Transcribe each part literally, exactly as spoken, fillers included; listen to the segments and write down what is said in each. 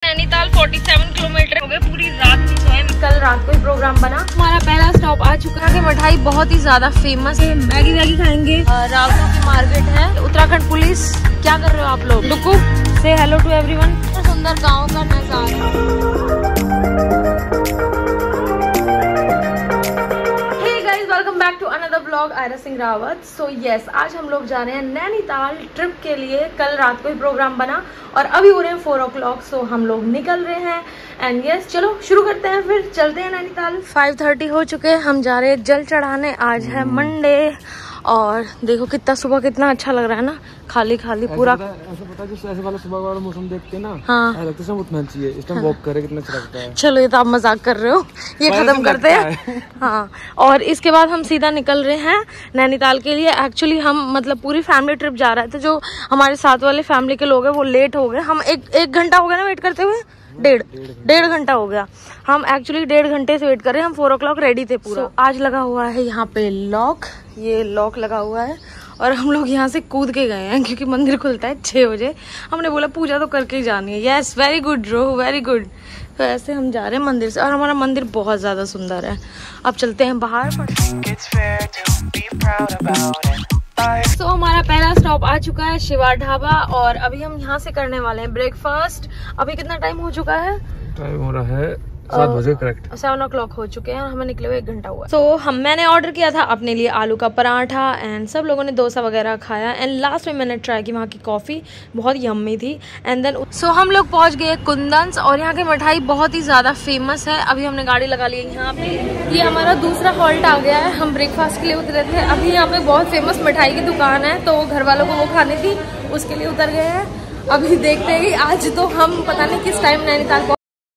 नैनीताल सैंतालीस किलोमीटर हो गए, पूरी रात नहीं सोए। कल रात को ही प्रोग्राम बना। हमारा पहला स्टॉप आ चुका है। मिठाई बहुत ही ज्यादा फेमस है, मैगी वैगी खाएंगे। रावतों की मार्केट है। उत्तराखंड पुलिस, क्या कर रहे हो आप लोग? लुकू से हेलो टू एवरीवन। सुंदर गाँव का नजारा। Welcome back to another blog Aira Singh Rawat. So yes, आज हम लोग जा रहे हैं नैनीताल ट्रिप के लिए। कल रात को ही प्रोग्राम बना और अभी हो रहे हैं फोर ओ क्लॉक। सो हम लोग निकल रहे हैं एंड यस yes, चलो शुरू करते हैं, फिर चलते हैं नैनीताल। फाइव थर्टी हो चुके हैं, हम जा रहे हैं जल चढ़ाने। आज है मंडे और देखो कितना सुबह कितना अच्छा लग रहा है ना, खाली खाली पूरा। ऐसा पता है, ऐसे वाला सुबह वाला मौसम देख के ना, हाँ लगता है उठना चाहिए, इस टाइम वॉक करे, कितना अच्छा लगता है। चलो ये तो आप मजाक कर रहे हो, ये खत्म करते हैं। हाँ, और इसके बाद हम सीधा निकल रहे हैं नैनीताल के लिए। एक्चुअली हम मतलब पूरी फैमिली ट्रिप जा रहे थे। जो हमारे साथ वाले फैमिली के लोग हैं वो लेट हो गए। हम एक एक घंटा हो गया ना वेट करते हुए, डेढ़ डेढ़ घंटा हो गया। हम एक्चुअली डेढ़ घंटे से वेट कर रहे हैं। हम फोर ओ क्लॉक रेडी थे पूरा। so, आज लगा हुआ है यहाँ पे लॉक, ये लॉक लगा हुआ है और हम लोग यहाँ से कूद के गए हैं क्योंकि मंदिर खुलता है छह बजे। हमने बोला पूजा तो करके ही जानी है। Yes, very good Roh, very good. तो ऐसे हम जा रहे हैं मंदिर से और हमारा मंदिर बहुत ज्यादा सुंदर है। अब चलते हैं बाहर। तो so, हमारा पहला स्टॉप आ चुका है शिवा ढाबा और अभी हम यहाँ से करने वाले हैं ब्रेकफास्ट। अभी कितना टाइम हो चुका है? टाइम हो रहा है सात बजे करेक्ट, सेवन ओ क्लॉक हो चुके हैं और हमें निकले हुए एक घंटा हुआ। सो so, हम मैंने ऑर्डर किया था अपने लिए आलू का पराठा एंड सब लोगों ने डोसा वगैरह खाया एंड लास्ट में मैंने ट्राई की वहाँ की कॉफी, बहुत यम्मी थी। एंड देन सो हम लोग पहुँच गए कुंदन्स और यहाँ की मिठाई बहुत ही ज्यादा फेमस है। अभी हमने गाड़ी लगा ली है यहाँ पे। ये हमारा दूसरा हॉल्ट आ गया है। हम ब्रेकफास्ट के लिए उतरे थे। अभी यहाँ पे बहुत फेमस मिठाई की दुकान है तो घर वालों को वो खानी थी, उसके लिए उतर गए हैं। अभी देखते हैं कि आज तो हम पता नहीं किस टाइम नैनीताल।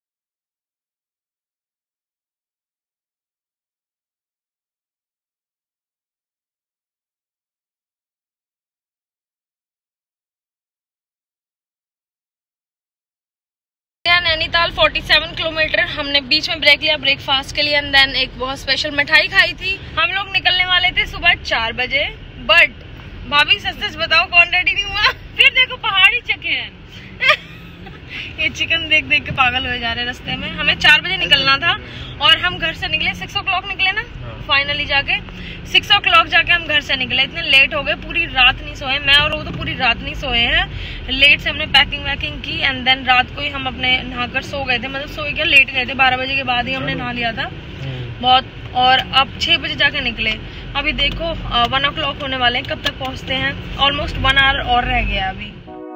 नैनीताल सैंतालीस किलोमीटर। हमने बीच में ब्रेक लिया ब्रेकफास्ट के लिए एंड देन एक बहुत स्पेशल मिठाई खाई थी। हम लोग निकलने वाले थे सुबह चार बजे, बट भाभी सच सच बताओ कौन रेडी नहीं हुआ? फिर देखो पहाड़ी चिकन ये चिकन देख देख के पागल हो जा रहे हैं रास्ते में। हमें चार बजे निकलना था और हम घर से निकले सिक्स ओ क्लॉक निकले ना फाइनली जाके। सिक्स ओ क्लॉक जाके हम घर से निकले, इतने लेट हो गए, पूरी रात नहीं सोए। मैं और वो तो पूरी रात नहीं सोए हैं। लेट से हमने पैकिंग वैकिंग की एंड देन रात को ही हम अपने नहाकर सो गए थे। मतलब सोए क्या, लेट गए थे, बारह बजे के बाद ही हमने नहा लिया था बहुत। और अब छह बजे जाके निकले। अभी देखो वन ओ क्लॉक होने वाले हैं, कब तक पहुंचते हैं? ऑलमोस्ट वन आवर और रह गया अभी।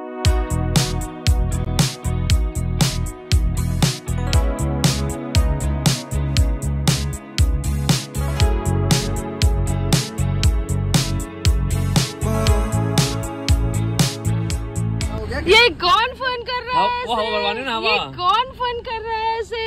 ये कौन फोन कर रहा है? वो हवा ना हवा। ये कौन फोन कर रहा है ऐसे?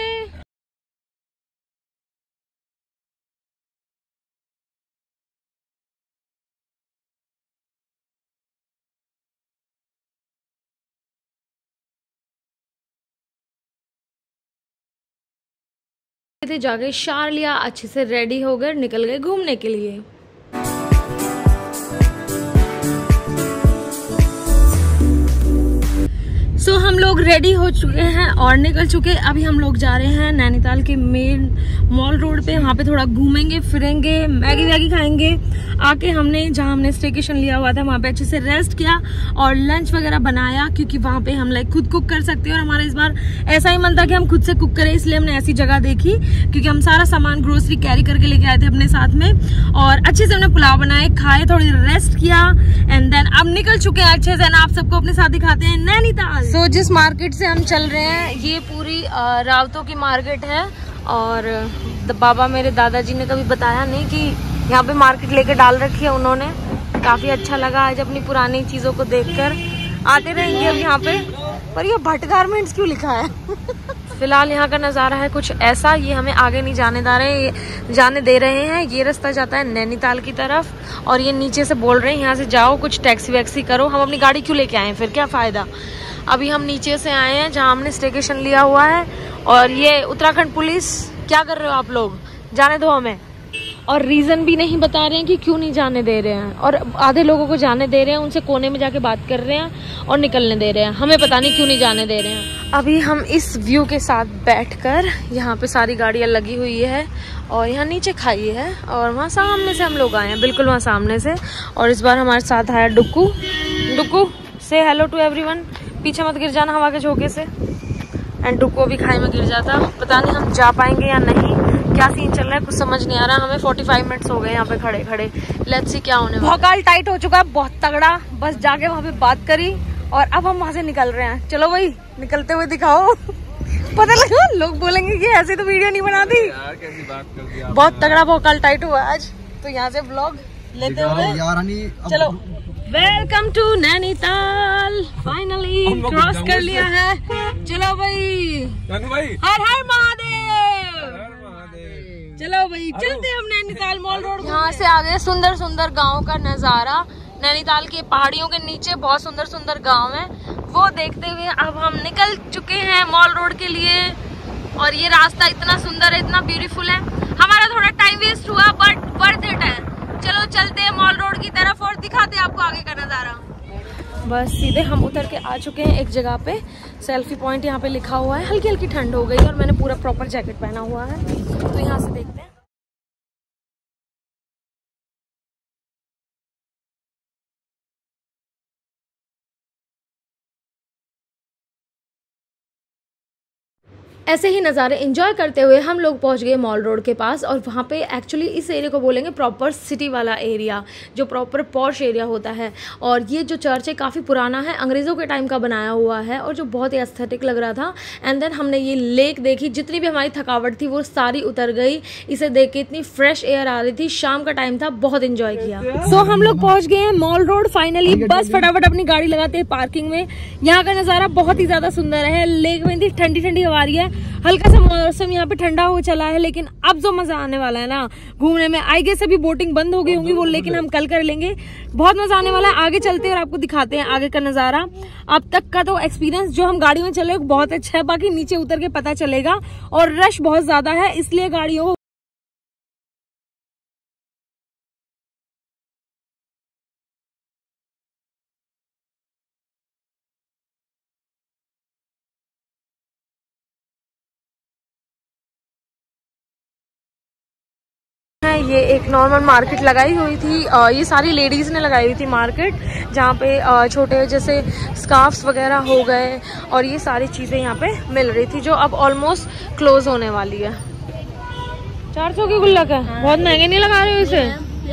थे जाके शार लिया, अच्छे से रेडी हो गए, निकल गए घूमने के लिए। सो so, हम लोग रेडी हो चुके हैं और निकल चुके। अभी हम लोग जा रहे हैं नैनीताल के मेन मॉल रोड पे। वहाँ पे थोड़ा घूमेंगे फिरेंगे, मैगी वैगी खाएंगे। आके हमने जहाँ हमने स्टेकेशन लिया हुआ था वहाँ पे अच्छे से रेस्ट किया और लंच वगैरह बनाया क्योंकि वहाँ पे हम लाइक खुद कुक कर सकते हैं। और हमारा इस बार ऐसा ही मन था कि हम खुद से कुक करें, इसलिए हमने ऐसी जगह देखी क्योंकि हम सारा सामान ग्रोसरी कैरी करके लेके आए थे अपने साथ में। और अच्छे से हमने पुलाव बनाए, खाए, थोड़ी रेस्ट किया एंड देन अब निकल चुके हैं अच्छे से। आप सबको अपने साथ दिखाते हैं नैनीताल। सो so, जिस मार्केट से हम चल रहे हैं ये पूरी रावतों की मार्केट है और बाबा मेरे दादाजी ने कभी बताया नहीं कि यहाँ पे मार्केट लेके डाल रखी है उन्होंने। काफी अच्छा लगा आज अपनी पुरानी चीजों को देखकर। आते रहेंगे अब यहाँ पे। पर ये भट्ट गारमेंट्स क्यों लिखा है? फिलहाल यहाँ का नज़ारा है कुछ ऐसा। ये हमें आगे नहीं जाने दे रहे जाने दे रहे हैं। ये रास्ता जाता है नैनीताल की तरफ और ये नीचे से बोल रहे हैं यहाँ से जाओ, कुछ टैक्सी वैक्सी करो। हम अपनी गाड़ी क्यों लेके आए हैं, फिर क्या फायदा। अभी हम नीचे से आए हैं जहाँ हमने स्टेकेशन लिया हुआ है और ये उत्तराखंड पुलिस, क्या कर रहे हो आप लोग? जाने दो हमें। और रीजन भी नहीं बता रहे हैं कि क्यों नहीं जाने दे रहे हैं, और आधे लोगों को जाने दे रहे हैं, उनसे कोने में जाके बात कर रहे हैं और निकलने दे रहे हैं। हमें पता नहीं क्यों नहीं जाने दे रहे हैं। अभी हम इस व्यू के साथ बैठकर, यहाँ पे सारी गाड़ियाँ लगी हुई है और यहाँ नीचे खाई है और वहाँ सामने से हम लोग आए हैं, बिल्कुल वहाँ सामने से। और इस बार हमारे साथ आया डुक्कू। डुक्कू से हेलो टू एवरीवन, पीछे मत गिर जाना हवा के झोंके से। एंड डुक्कू भी खाई में गिर जाता। पता नहीं हम जा पाएंगे या नहीं, क्या सीन चल रहा है कुछ समझ नहीं आ रहा। हमें पैंतालीस मिनट्स हो गए यहाँ पे खड़े खड़े। लेट्स सी क्या होने वाला है। भौकाल टाइट हो चुका है बहुत तगड़ा, बस जाके वहाँ पे बात करी और अब हम वहाँ से निकल रहे हैं। चलो भाई निकलते हुए दिखाओ। पता लगा लोग बोलेंगे कि ऐसे तो वीडियो नहीं बनाती यार, कैसी बात कर दी। बहुत तगड़ा भौकाल टाइट हुआ आज, तो यहाँ से व्लॉग लेते हुए चलो। Welcome to Nainital, finally cross कर लिया है। चलो भाई, हर हर महादेव। चलो भाई चलते हम नैनीताल मॉल रोड। यहाँ से आगे सुंदर सुंदर गाँव का नजारा, नैनीताल के पहाड़ियों के नीचे बहुत सुंदर सुंदर गांव है, वो देखते हुए अब हम निकल चुके हैं मॉल रोड के लिए। और ये रास्ता इतना सुंदर है, इतना ब्यूटीफुल है। हमारा थोड़ा टाइम वेस्ट हुआ बट वर्थ इट है। चलो चलते हैं मॉल रोड की तरफ और दिखाते हैं आपको आगे का नजारा। बस सीधे हम उतर के आ चुके हैं एक जगह पे, सेल्फी पॉइंट यहाँ पे लिखा हुआ है। हल्की हल्की ठंड हो गई और मैंने पूरा प्रॉपर जैकेट पहना हुआ है, तो यहाँ से देखते हैं। ऐसे ही नज़ारे एंजॉय करते हुए हम लोग पहुंच गए मॉल रोड के पास। और वहाँ पे एक्चुअली इस एरिया को बोलेंगे प्रॉपर सिटी वाला एरिया, जो प्रॉपर पॉश एरिया होता है। और ये जो चर्च है काफ़ी पुराना है, अंग्रेज़ों के टाइम का बनाया हुआ है और जो बहुत ही एस्थेटिक लग रहा था। एंड देन हमने ये लेक देखी, जितनी भी हमारी थकावट थी वो सारी उतर गई। इसे देख के इतनी फ्रेश एयर आ रही थी, शाम का टाइम था, बहुत इंजॉय किया। सो so, हम लोग पहुँच गए हैं मॉल रोड फाइनली। बस फटाफट अपनी गाड़ी लगाते हैं पार्किंग में। यहाँ का नज़ारा बहुत ही ज़्यादा सुंदर है। लेक में ठंडी ठंडी हवा रही है, हल्का सा मौसम यहाँ पे ठंडा हो चला है। लेकिन अब जो मजा आने वाला है ना घूमने में, आई गेस अभी बोटिंग बंद हो गई होंगी वो, लेकिन हम कल कर लेंगे। बहुत मजा आने वाला है। आगे चलते हैं और आपको दिखाते हैं आगे का नजारा। अब तक का तो एक्सपीरियंस जो हम गाड़ी में चले बहुत अच्छा है, बाकी नीचे उतर के पता चलेगा। और रश बहुत ज्यादा है, इसलिए गाड़ियों ये एक नॉर्मल मार्केट लगाई हुई थी। ये सारी लेडीज ने लगाई हुई थी मार्केट, जहाँ पे छोटे जैसे स्कार्फ्स वगैरह हो गए और ये सारी चीजें यहाँ पे मिल रही थी, जो अब ऑलमोस्ट क्लोज होने वाली है। चार सौ की गुल्लक है, बहुत महंगे नहीं लगा रहे हो इसे?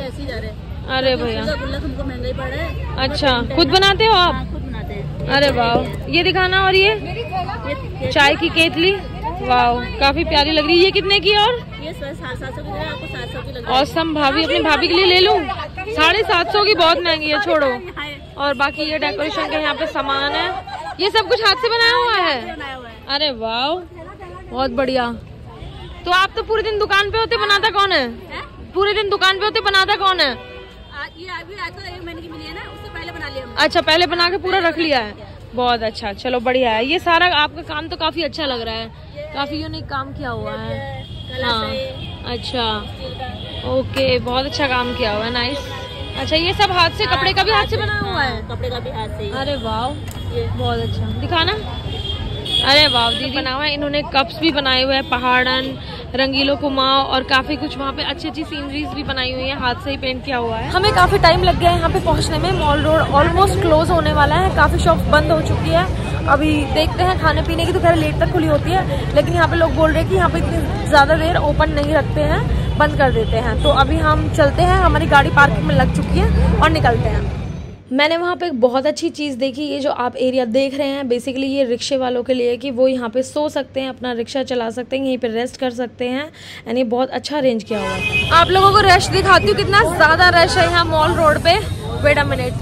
अरे भैया हमको महंगा ही पड़ रहा है। अच्छा, खुद बनाते हो आप? खुद बनाते हैं। अरे वाह, ये दिखाना। और ये चाय की केतली, वाह काफी प्यारी लग रही है। ये कितने की? और ये सात सौ की, आपको सात सौ की लग रही है। औसम भाभी, अपनी भाभी के लिए ले लूं? साढ़े सात सौ की बहुत महंगी है, छोड़ो। और बाकी ये डेकोरेशन के यहाँ पे सामान है, ये सब कुछ हाथ से बनाया हुआ है। अरे वाह बहुत बढ़िया। तो आप तो पूरे दिन दुकान पे होते, बनाता कौन है? पूरे दिन दुकान पे होते, बनाता कौन है? ये अभी आज तो एक महीने की मिली है ना, उससे पहले बना लिया। अच्छा, पहले बना के पूरा रख लिया है, बहुत अच्छा। चलो बढ़िया है। ये सारा आपका काम तो काफी अच्छा लग रहा है, काफी यूनिक काम किया हुआ है। हाँ अच्छा, ओके, बहुत अच्छा काम किया हुआ है, नाइस। अच्छा, ये सब हाथ से, कपड़े का भी हाथ से बना हुआ है? कपड़े का भी हाथ से। अरे वाह बहुत अच्छा, दिखाना। अरे वाह दीदी बना हुआ है। इन्होंने कप्स भी बनाए हुए हैं, पहाड़न, रंगीलो कुमाऊं और काफी कुछ वहाँ पे अच्छी अच्छी सीनरीज भी बनाई हुई है, हाथ से ही पेंट किया हुआ है। हमें काफी टाइम लग गया है यहाँ पे पहुँचने में। मॉल रोड ऑलमोस्ट क्लोज होने वाला है, काफी शॉप बंद हो चुकी है। अभी देखते हैं, खाने पीने की तो खैर लेट तक खुली होती है, लेकिन यहाँ पे लोग बोल रहे हैं कि यहाँ पे इतनी ज्यादा देर ओपन नहीं रखते हैं, बंद कर देते हैं। तो अभी हम चलते हैं, हमारी गाड़ी पार्किंग में लग चुकी है और निकलते हैं। मैंने वहाँ पे एक बहुत अच्छी चीज़ देखी। ये जो आप एरिया देख रहे हैं, बेसिकली ये रिक्शे वालों के लिए, कि वो यहाँ पे सो सकते हैं, अपना रिक्शा चला सकते हैं, यहीं पे रेस्ट कर सकते हैं। यानी बहुत अच्छा अरेंज किया हुआ है। आप लोगों को रश दिखाती हूँ, कितना ज़्यादा रश है यहाँ मॉल रोड पे। वेट अ मिनट,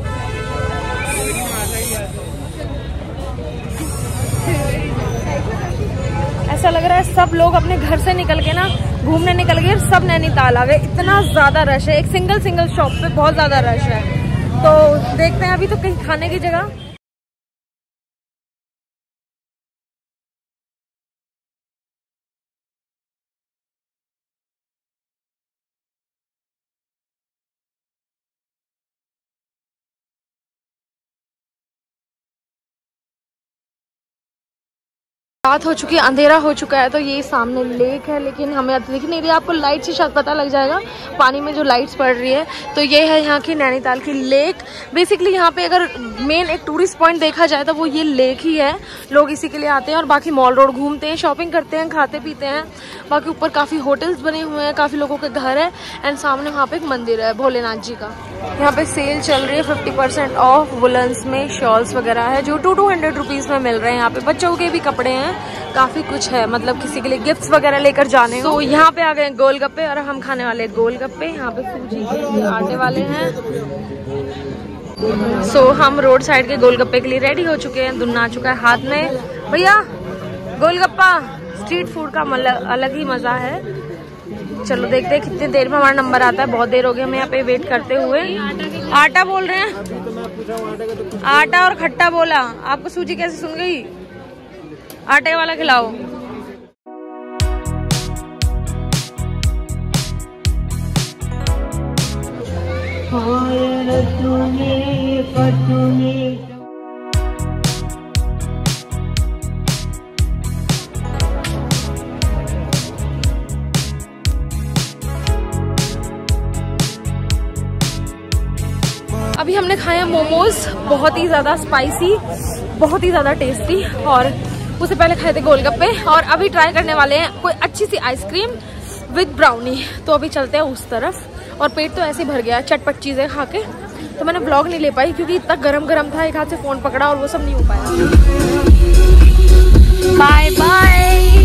ऐसा लग रहा है सब लोग अपने घर से निकल के ना घूमने निकल गए, सब नैनीताल आ गए। इतना ज़्यादा रश है, एक सिंगल सिंगल शॉप पे बहुत ज़्यादा रश है। तो देखते हैं अभी तो कहीं खाने की जगह रात हो चुकी है, अंधेरा हो चुका है। तो ये सामने लेक है, लेकिन हमें दिख नहीं रही है। आपको लाइट से शायद पता लग जाएगा, पानी में जो लाइट्स पड़ रही है। तो ये है यहाँ की नैनीताल की लेक। बेसिकली यहाँ पे अगर मेन एक टूरिस्ट पॉइंट देखा जाए तो वो ये लेक ही है। लोग इसी के लिए आते हैं और बाकी मॉल रोड घूमते हैं, शॉपिंग करते हैं, खाते पीते हैं। बाकी ऊपर काफ़ी होटल्स बने हुए हैं, काफ़ी लोगों के घर है। एंड सामने वहाँ पे एक मंदिर है भोलेनाथ जी का। यहाँ पे सेल चल रही है, फिफ्टी परसेंट ऑफ वुलन्स में शॉल्स वगैरह है जो टू टू हंड्रेड रुपीज़ में मिल रहे हैं। यहाँ पे बच्चों के भी कपड़े हैं, काफ़ी कुछ है, मतलब किसी के लिए गिफ्ट्स वगैरह लेकर जाने हो। तो यहाँ पे आ गए गोलगप्पे और हम खाने वाले गोलगप्पे। यहाँ पे सूजी के आटे वाले हैं। सो so, हम रोड साइड के गोलगप्पे के लिए रेडी हो चुके हैं। दुन्ना आ चुका है हाथ में। भैया गोलगप्पा, स्ट्रीट फूड का अलग ही मज़ा है। चलो देखते हैं कितनी देर में हमारा नंबर आता है। बहुत देर हो गई हमें यहाँ पे वेट करते हुए। आटा बोल रहे हैं, आटा और खट्टा बोला। आपको सूजी कैसे सुन गई? आटे वाला खिलाओ। अभी हमने खाया मोमोज, बहुत ही ज़्यादा स्पाइसी, बहुत ही ज़्यादा टेस्टी। और उससे पहले खाए थे गोलगप्पे और अभी ट्राई करने वाले हैं कोई अच्छी सी आइसक्रीम विद ब्राउनी। तो अभी चलते हैं उस तरफ। और पेट तो ऐसे भर गया चटपट चीज़ें खा के। तो मैंने ब्लॉग नहीं ले पाई क्योंकि इतना गरम गरम था, एक हाथ से फ़ोन पकड़ा और वो सब नहीं हो पाया। Bye bye.